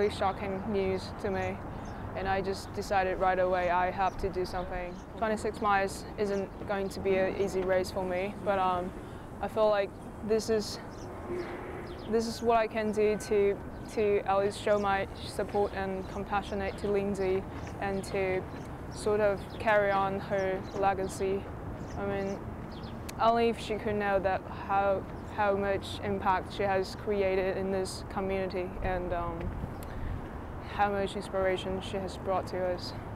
really shocking news to me. And I just decided right away I have to do something. 26 miles isn't going to be an easy race for me, but I feel like this is what I can do to at least show my support and compassion to Lingzi and to sort of carry on her legacy. I mean, only if she could know that how much impact she has created in this community and how much inspiration she has brought to us.